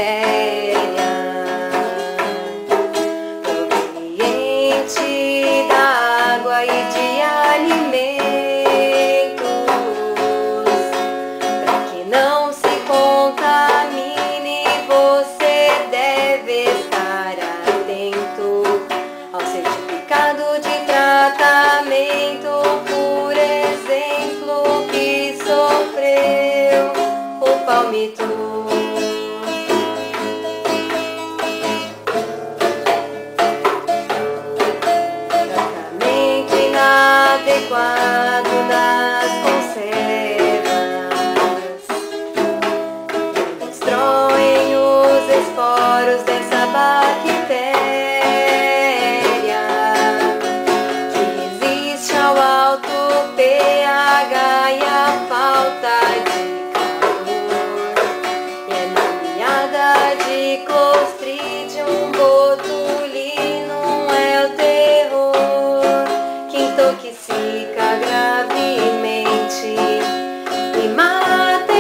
bactéria proveniente da água e de alimentos, para que não se contamine, você deve estar atento ao certificado de tratamento, por exemplo, que sofreu o palmito. Tratamento inadequado das conservas destroem os esporos dessa bactéria que resiste ao alto pH e à falta de calor, e é nomeada de Clostridium botulinum, é o terror que intoxica gravemente e mata